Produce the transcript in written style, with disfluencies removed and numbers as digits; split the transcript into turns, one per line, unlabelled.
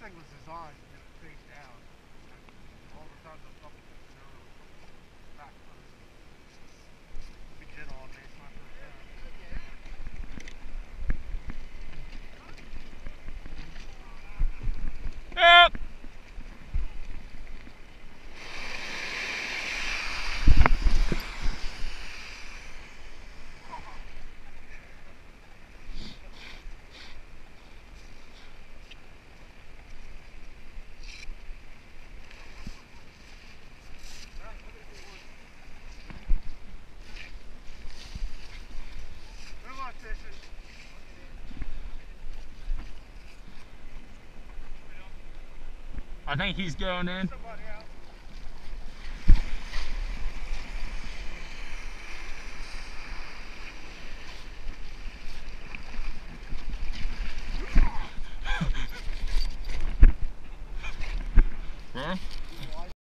thing was designed to get it face down. All the times I've come back first. Be dead on me. It's my first time.
Yep. I think he's going in.